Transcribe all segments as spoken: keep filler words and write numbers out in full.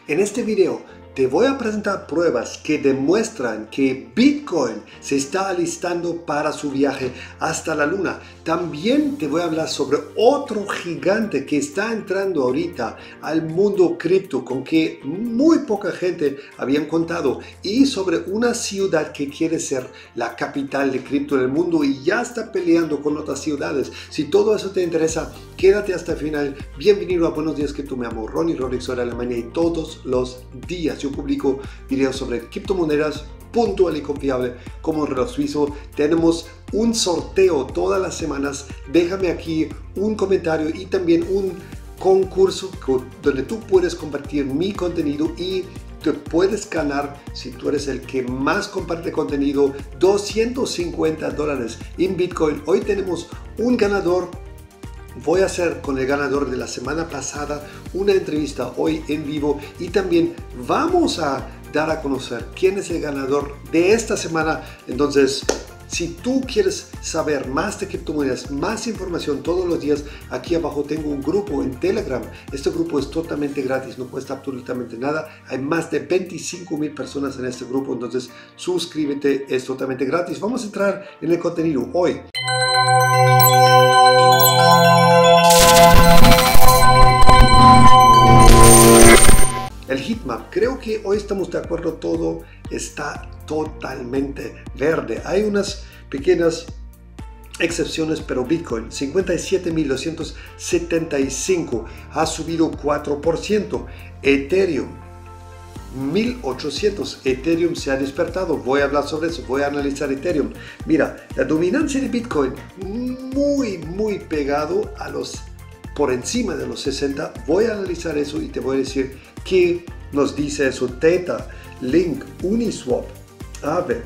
En este video te voy a presentar pruebas que demuestran que Bitcoin se está alistando para su viaje hasta la luna. También te voy a hablar sobre otro gigante que está entrando ahorita al mundo cripto con que muy poca gente habían contado, y sobre una ciudad que quiere ser la capital de cripto en el mundo y ya está peleando con otras ciudades. Si todo eso te interesa, quédate hasta el final. Bienvenido a Buenos Días Cripto. Me llamo Ronnie Rodríguez, soy de Alemania, y todos los días yo publico videos sobre criptomonedas puntual y confiable como reloj suizo. Tenemos un sorteo todas las semanas. Déjame aquí un comentario y también un concurso donde tú puedes compartir mi contenido y te puedes ganar, si tú eres el que más comparte contenido, doscientos cincuenta dólares en Bitcoin. Hoy tenemos un ganador. Voy a hacer con el ganador de la semana pasada una entrevista hoy en vivo, y también vamos a dar a conocer quién es el ganador de esta semana. Entonces, si tú quieres saber más de criptomonedas, más información todos los días, aquí abajo tengo un grupo en Telegram. Este grupo es totalmente gratis, no cuesta absolutamente nada. Hay más de veinticinco mil personas en este grupo, entonces suscríbete, es totalmente gratis. Vamos a entrar en el contenido hoy. El heatmap, creo que hoy estamos de acuerdo, todo está totalmente verde. Hay unas pequeñas excepciones, pero Bitcoin cincuenta y siete mil doscientos setenta y cinco ha subido cuatro por ciento. Ethereum mil ochocientos, Ethereum se ha despertado. Voy a hablar sobre eso, voy a analizar Ethereum. Mira, la dominancia de Bitcoin muy muy pegado a los por encima de los sesenta. Voy a analizar eso y te voy a decir qué nos dice eso. Theta, Link, Uniswap, Aave,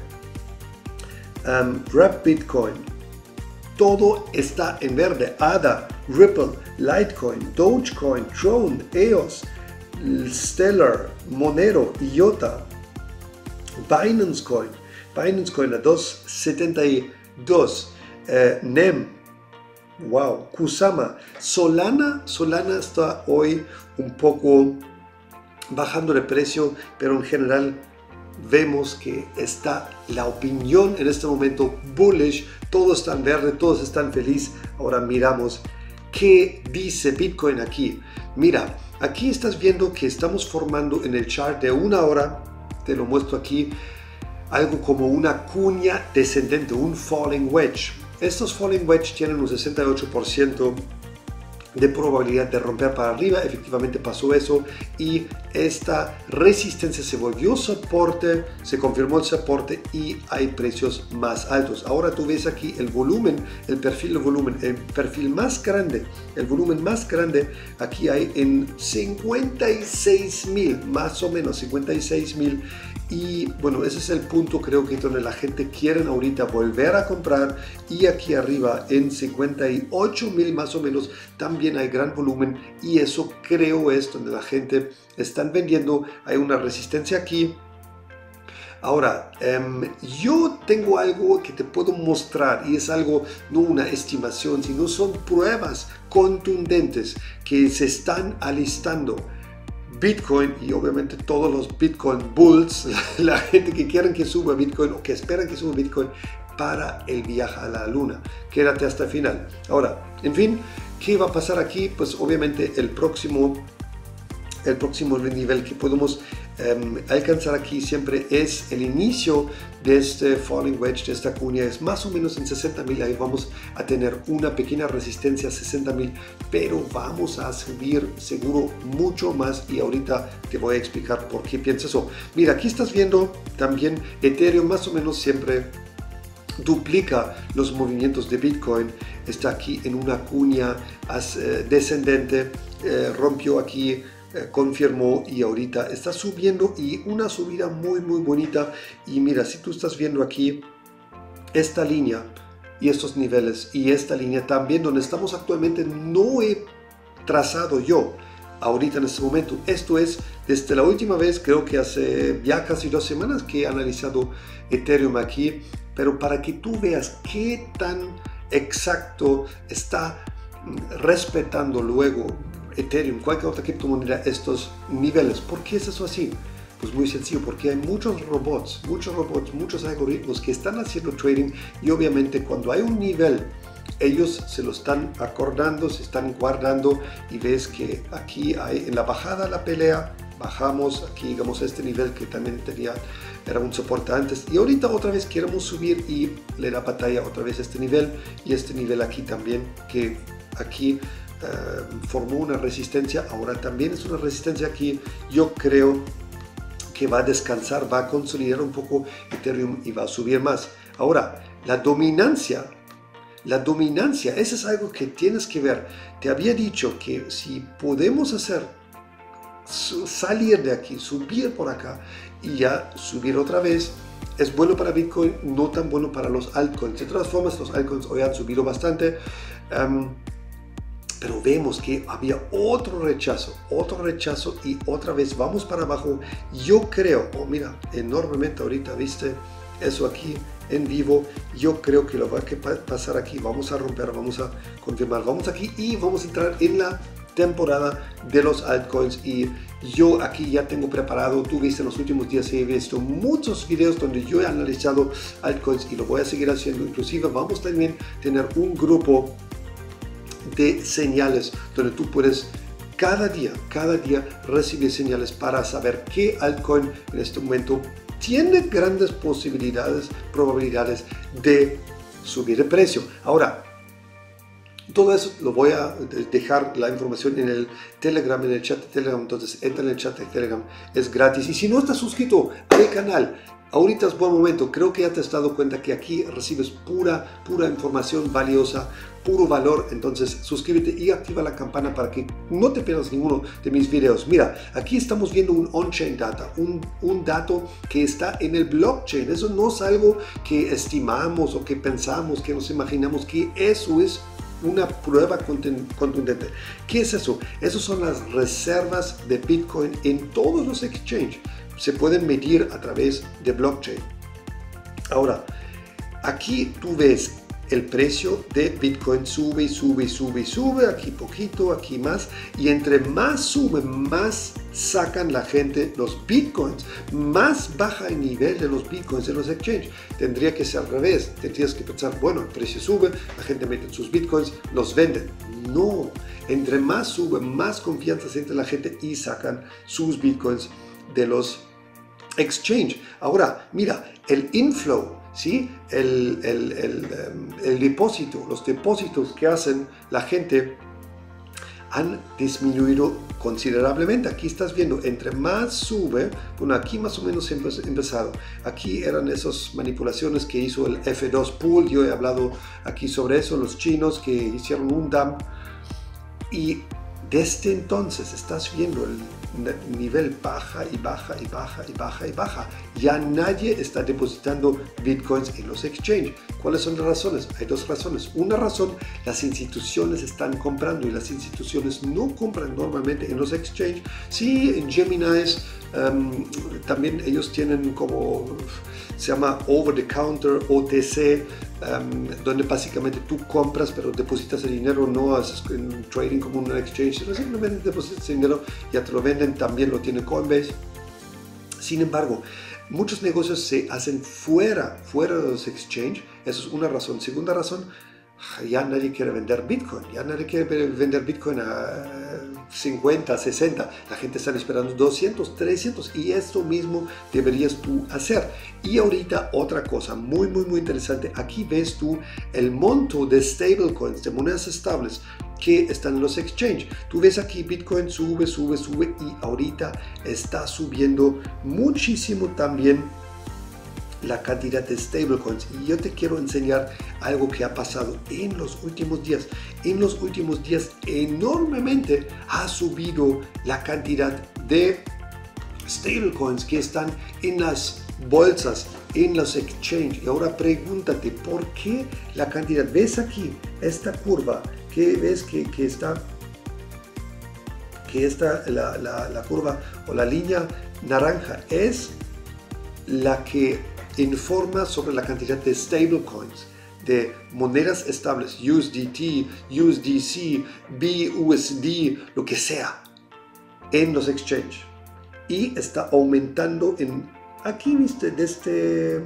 um, Wrap Bitcoin, todo está en verde. A D A, Ripple, Litecoin, Dogecoin, Tron, E O S, Stellar, Monero, I O T A, Binance Coin, Binance Coin a dos setenta y dos, eh, N E M, wow, Kusama, Solana, Solana está hoy un poco bajando de precio, pero en general vemos que está la opinión en este momento bullish. Todos están verde, todos están felices. Ahora miramos qué dice Bitcoin aquí. Mira, aquí estás viendo que estamos formando en el chart de una hora, te lo muestro aquí, algo como una cuña descendente, un falling wedge. Estos falling wedge tienen un sesenta y ocho por ciento de probabilidad de romper para arriba. Efectivamente pasó eso, y esta resistencia se volvió soporte, se confirmó el soporte y hay precios más altos. Ahora tú ves aquí el volumen, el perfil de volumen, el perfil más grande, el volumen más grande aquí hay en cincuenta y seis mil, más o menos cincuenta y seis mil. Y bueno, ese es el punto, creo que donde la gente quiere ahorita volver a comprar. Y aquí arriba en cincuenta y ocho mil más o menos también hay gran volumen, y eso creo es donde la gente están vendiendo. Hay una resistencia aquí. Ahora, um, yo tengo algo que te puedo mostrar, y es algo, no una estimación, sino son pruebas contundentes que se están alistando Bitcoin, y obviamente todos los Bitcoin bulls, la gente que quieren que suba Bitcoin o que esperan que suba Bitcoin para el viaje a la luna. Quédate hasta el final. Ahora, en fin, ¿qué va a pasar aquí? Pues obviamente el próximo el próximo nivel que podemos um, alcanzar aquí siempre es el inicio de este falling wedge, de esta cuña. Es más o menos en sesenta mil. Ahí vamos a tener una pequeña resistencia a sesenta mil, pero vamos a subir seguro mucho más, y ahorita te voy a explicar por qué pienso eso. Mira, aquí estás viendo también Ethereum más o menos siempre duplica los movimientos de Bitcoin. Está aquí en una cuña eh, descendente, eh, rompió aquí, confirmó, y ahorita está subiendo, y una subida muy muy bonita. Y mira, si tú estás viendo aquí esta línea y estos niveles y esta línea también donde estamos actualmente, no he trazado yo ahorita en este momento. Esto es desde la última vez, creo que hace ya casi dos semanas que he analizado Ethereum aquí, pero para que tú veas qué tan exacto está respetando luego Ethereum, cualquier otra criptomoneda, estos niveles. ¿Por qué es eso así? Pues muy sencillo, porque hay muchos robots, muchos robots, muchos algoritmos que están haciendo trading, y obviamente cuando hay un nivel, ellos se lo están acordando, se están guardando, y ves que aquí hay en la bajada la pelea, bajamos aquí, digamos, este nivel que también tenía, era un soporte antes, y ahorita otra vez queremos subir y le da batalla otra vez este nivel, y este nivel aquí también, que aquí uh, formó una resistencia, ahora también es una resistencia aquí. Yo creo que va a descansar, va a consolidar un poco Ethereum y va a subir más. Ahora, la dominancia, la dominancia, eso es algo que tienes que ver. Te había dicho que si podemos hacer, salir de aquí, subir por acá y ya subir otra vez, es bueno para Bitcoin, no tan bueno para los altcoins. De todas formas, los altcoins hoy han subido bastante. Um, Pero vemos que había otro rechazo, otro rechazo y otra vez vamos para abajo. Yo creo, oh mira, enormemente ahorita, ¿viste? Eso aquí en vivo. Yo creo que lo va a pasar aquí. Vamos a romper, vamos a confirmar. Vamos aquí y vamos a entrar en la temporada de los altcoins. Y yo aquí ya tengo preparado, tú viste en los últimos días, he visto muchos videos donde yo he analizado altcoins y lo voy a seguir haciendo. Inclusive vamos también a tener un grupo de señales donde tú puedes cada día, cada día recibir señales para saber qué altcoin en este momento tiene grandes posibilidades, probabilidades de subir de precio. Ahora, todo eso lo voy a dejar la información en el Telegram, en el chat de Telegram. Entonces entra en el chat de Telegram, es gratis. Y si no estás suscrito al canal, ahorita es buen momento. Creo que ya te has dado cuenta que aquí recibes pura, pura información valiosa, puro valor. Entonces suscríbete y activa la campana para que no te pierdas ninguno de mis videos. Mira, aquí estamos viendo un on-chain data, un, un dato que está en el blockchain. Eso no es algo que estimamos o que pensamos, que nos imaginamos, que eso es una prueba contundente. ¿Qué es eso? Esas son las reservas de Bitcoin en todos los exchanges. Se pueden medir a través de blockchain. Ahora, aquí tú ves el precio de Bitcoin sube y sube y sube y sube, aquí poquito, aquí más, y entre más sube, más sacan la gente los Bitcoins, más baja el nivel de los Bitcoins en los exchanges. Tendría que ser al revés, tendrías que pensar, bueno, el precio sube, la gente mete sus Bitcoins, los venden. No, entre más sube, más confianza siente la gente y sacan sus Bitcoins de los exchange. Ahora, mira, el inflow, ¿sí? el, el, el, el depósito, los depósitos que hacen la gente han disminuido considerablemente. Aquí estás viendo, entre más sube, bueno, aquí más o menos empezado. Aquí eran esas manipulaciones que hizo el F dos Pool. Yo he hablado aquí sobre eso, los chinos que hicieron un dump. Y desde entonces estás viendo el nivel baja y baja y baja y baja y baja. Ya nadie está depositando Bitcoins en los exchanges. ¿Cuáles son las razones? Hay dos razones. Una razón, las instituciones están comprando y las instituciones no compran normalmente en los exchanges. Sí, en Gemini um, también ellos tienen como, se llama over the counter, O T C, um, donde básicamente tú compras pero depositas el dinero, no haces en trading como un exchange, sino simplemente depositas el dinero, ya te lo venden. También lo tiene Coinbase. Sin embargo, muchos negocios se hacen fuera, fuera de los exchanges. Eso es una razón. Segunda razón, ya nadie quiere vender Bitcoin. Ya nadie quiere vender Bitcoin a cincuenta, sesenta. La gente está esperando doscientos, trescientos. Y esto mismo deberías tú hacer. Y ahorita otra cosa muy, muy, muy interesante. Aquí ves tú el monto de stablecoins, de monedas estables que están en los exchanges. Tú ves aquí Bitcoin sube, sube, sube y ahorita está subiendo muchísimo también la cantidad de stablecoins. Y yo te quiero enseñar algo que ha pasado en los últimos días. En los últimos días enormemente ha subido la cantidad de stablecoins que están en las bolsas, en los exchanges. Y ahora pregúntate, ¿por qué la cantidad? ¿Ves aquí esta curva? ¿Qué ves que, que está? Que esta, la, la, la curva o la línea naranja es la que informa sobre la cantidad de stablecoins. de monedas estables, U S D T, U S D C, B U S D, lo que sea, en los exchanges. Y está aumentando en, aquí viste, desde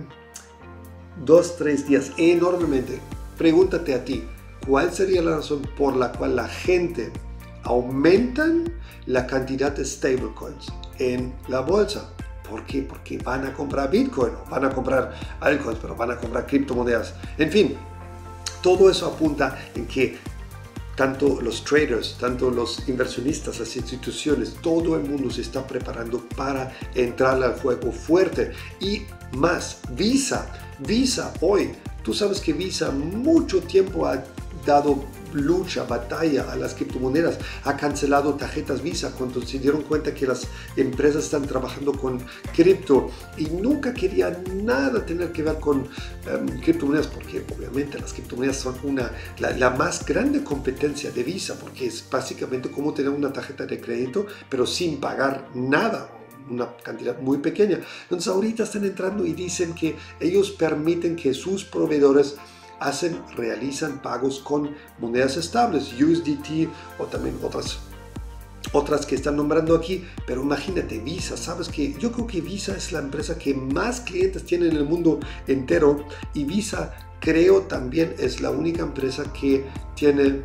dos, tres días, enormemente. Pregúntate a ti, ¿cuál sería la razón por la cual la gente aumentan la cantidad de stablecoins en la bolsa? ¿Por qué? Porque van a comprar Bitcoin, o van a comprar altcoins, pero van a comprar criptomonedas. En fin, todo eso apunta en que tanto los traders, tanto los inversionistas, las instituciones, todo el mundo se está preparando para entrar al juego fuerte. Y más, Visa, Visa hoy, tú sabes que Visa mucho tiempo ha dado lucha, batalla a las criptomonedas, ha cancelado tarjetas Visa cuando se dieron cuenta que las empresas están trabajando con cripto y nunca quería nada tener que ver con um, criptomonedas, porque obviamente las criptomonedas son una, la, la más grande competencia de Visa, porque es básicamente como tener una tarjeta de crédito pero sin pagar nada, una cantidad muy pequeña. Entonces ahorita están entrando y dicen que ellos permiten que sus proveedores hacen, realizan pagos con monedas estables, U S D T o también otras, otras que están nombrando aquí. Pero imagínate, Visa, sabes que yo creo que Visa es la empresa que más clientes tiene en el mundo entero, y Visa creo también es la única empresa que tiene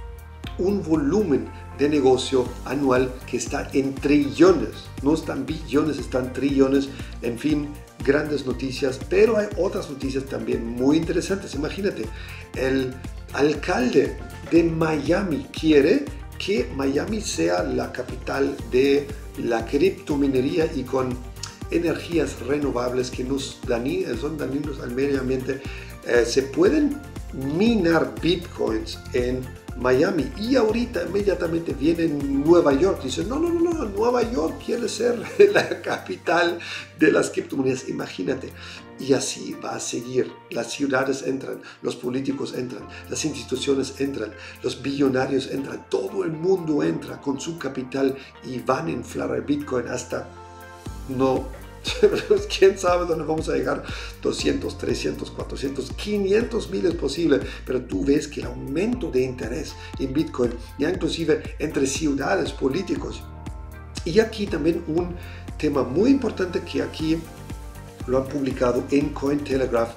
un volumen de negocio anual que está en trillones, no están billones, están trillones. En fin, grandes noticias, pero hay otras noticias también muy interesantes. Imagínate, el alcalde de Miami quiere que Miami sea la capital de la criptominería y con energías renovables que nos dañi, son dañinos al medio ambiente. Eh, se pueden minar bitcoins en Miami, y ahorita inmediatamente viene Nueva York y dice no, no, no, no, Nueva York quiere ser la capital de las criptomonedas. Imagínate, y así va a seguir. Las ciudades entran, los políticos entran, las instituciones entran, los billonarios entran, todo el mundo entra con su capital y van a inflar el Bitcoin hasta no. Quién sabe dónde vamos a llegar, doscientos, trescientos, cuatrocientos, quinientos mil es posible, pero tú ves que el aumento de interés en Bitcoin, ya inclusive entre ciudades, políticos. Y aquí también un tema muy importante que aquí lo han publicado en Cointelegraph: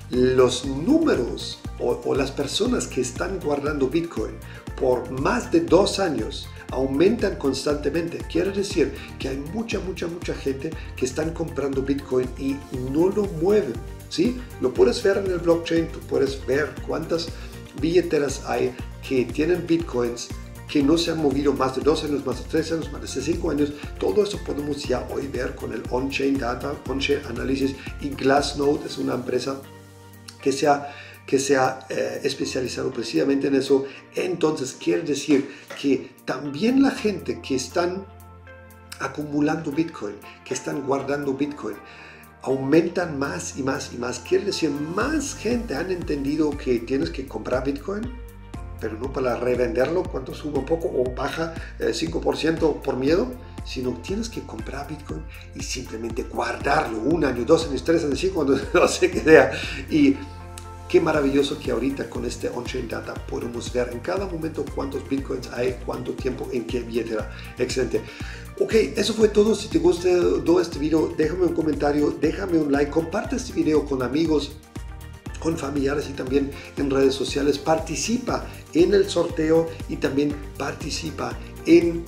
los números o, o las personas que están guardando Bitcoin por más de dos años aumentan constantemente. Quiere decir que hay mucha, mucha, mucha gente que están comprando Bitcoin y no lo mueven, ¿sí? Lo puedes ver en el blockchain, tú puedes ver cuántas billeteras hay que tienen Bitcoins que no se han movido más de dos años, más de tres años, más de cinco años. Todo eso podemos ya hoy ver con el on-chain data, on-chain análisis, y Glassnode es una empresa que se ha que se ha eh, especializado precisamente en eso. Entonces quiere decir que también la gente que están acumulando Bitcoin, que están guardando Bitcoin, aumentan más y más y más. Quiere decir, más gente han entendido que tienes que comprar Bitcoin, pero no para revenderlo cuando sube un poco o baja eh, cinco por ciento por miedo, sino tienes que comprar Bitcoin y simplemente guardarlo un año, dos años, tres años, cinco años, no sé qué sea. Y qué maravilloso que ahorita con este on-chain data podemos ver en cada momento cuántos bitcoins hay, cuánto tiempo, en qué billetera. Excelente. Ok, eso fue todo. Si te gustó este video, déjame un comentario, déjame un like, comparte este video con amigos, con familiares y también en redes sociales. Participa en el sorteo y también participa en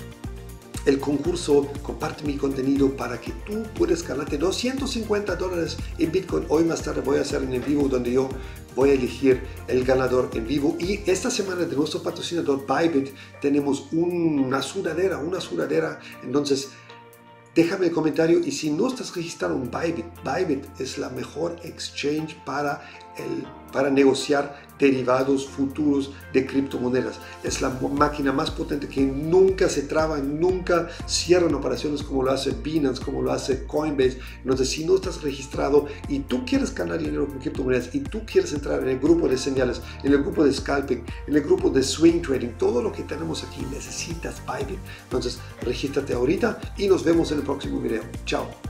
el concurso. Comparte mi contenido para que tú puedas ganarte doscientos cincuenta dólares en Bitcoin. Hoy más tarde voy a hacer en el vivo donde yo voy a elegir el ganador en vivo. Y esta semana de nuestro patrocinador Bybit tenemos una sudadera, una sudadera. Entonces déjame el comentario, y si no estás registrado en Bybit, Bybit es la mejor exchange para, el, para negociar derivados futuros de criptomonedas. Es la máquina más potente que nunca se traba, nunca cierran operaciones como lo hace Binance, como lo hace Coinbase. Entonces, si no estás registrado y tú quieres ganar dinero con criptomonedas y tú quieres entrar en el grupo de señales, en el grupo de scalping, en el grupo de swing trading, todo lo que tenemos aquí, necesitas Bybit. Entonces, regístrate ahorita y nos vemos en el próximo video. Chao.